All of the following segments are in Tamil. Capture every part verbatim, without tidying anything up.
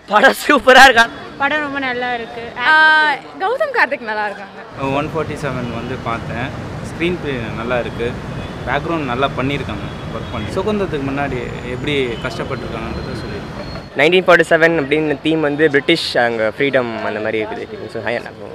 படம் சூப்பராக இருக்கா? படம் ரொம்ப நல்லா இருக்கு. கௌதம் கார்த்திக் நல்லா இருக்காங்க. ஒன் ஃபார்ட்டி செவன் வந்து பார்த்தேன். ஸ்க்ரீன் ப்ளே நல்லா இருக்குது. பேக்ரவுண்ட் நல்லா பண்ணியிருக்காங்க. ஒர்க் பண்ணி சுதந்திரத்துக்கு முன்னாடி எப்படி கஷ்டப்பட்டுருக்காங்கன்றதை சொல்லியிருக்காங்க. நைன்டீன் ஃபார்ட்டி செவன் அப்படின்னு தீம் வந்து பிரிட்டிஷ் அங்கே ஃப்ரீடம் அந்த மாதிரி இருக்குது. ஸோ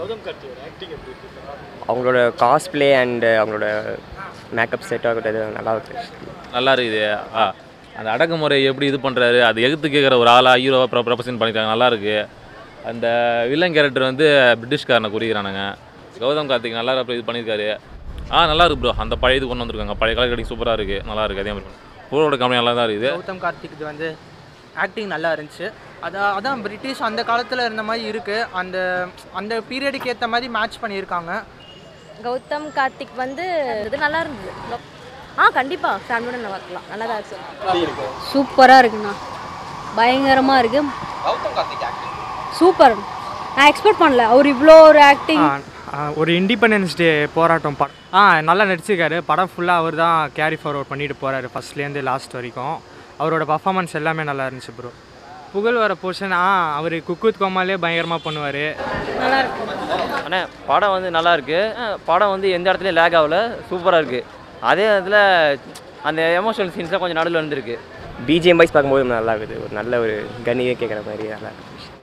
அவங்களோட காஸ்பிளே அண்ட் அவங்களோட மேக்கப் செட் ஆகட்டும் நல்லா இருக்கு. நல்லா இருக்குது. ஆ அந்த அடக்குமுறை எப்படி இது பண்ணுறாரு, அது எகுத்து கேட்குற ஒரு ஆளாக ஹீரோவாக ப்ரொ ப்ரொபோசன் பண்ணியிருக்காங்க. நல்லா இருக்குது. அந்த வில்லன் கேரக்டர் வந்து பிரிட்டிஷ்காரனை குறிக்கிறானுங்க. கௌதம் கார்த்திக் நல்லா இது பண்ணியிருக்காரு. ஆ நல்லா இருக்கு ப்ரோ. அந்த பழைய இது கொண்டு வந்திருக்காங்க. பழைய காலகட்டம் சூப்பராக இருக்குது. நல்லா இருக்குது. அதே மாதிரி பூரோட கம்பெனி நல்லா தான் இருக்குது. கௌதம் கார்த்திக் இது வந்து ஆக்டிங் நல்லா இருந்துச்சு. அதான் அதான் பிரிட்டிஷ் அந்த காலத்தில் இருந்த மாதிரி இருக்குது. அந்த அந்த பீரியடுக்கு ஏற்ற மாதிரி மேட்ச் பண்ணியிருக்காங்க. கௌதம் கார்த்திக் வந்து இது நல்லா இருந்தது. ஆ கண்டிப்பாக ஃபேமிலியோட நல்லா பார்க்கலாம். நல்லா தான் இருக்கு. சூப்பராக இருக்குண்ணா. பயங்கரமாக இருக்கு. சூப்பர். நான் எக்ஸ்பெக்ட் பண்ணல அவர் இவ்வளோ ஒரு ஆக்டிங். ஒரு இண்டிபெண்டன்ஸ் டே போராட்டம் படம் ஆ நல்லா நடிச்சிருக்காரு. படம் ஃபுல்லாக அவர் தான் கேரி ஃபார்வர்ட் பண்ணிட்டு போகிறாரு ஃபஸ்ட்லேருந்து லாஸ்ட் வரைக்கும். அவரோட பர்ஃபார்மன்ஸ் எல்லாமே நல்லா இருந்துச்சு ப்ரோ. புகழ் வர போர்ஷன் ஆ அவர் குக்குத் கோமாலே பயங்கரமாக பண்ணுவார். நல்லா இருக்கு. ஆனால் படம் வந்து நல்லா இருக்குது. படம் வந்து எந்த இடத்துலையும் லேக் ஆகல. சூப்பராக இருக்குது. அதே இடத்துல அந்த எமோஷனல் சீன்ஸ்லாம் கொஞ்சம் நடுவில் வந்துருக்கு. பிஜிஎம் வைஸ் பார்க்கும்போது நல்லா இருக்குது. ஒரு நல்ல ஒரு கனியை கேட்குற மாதிரி நல்லா இருக்குது.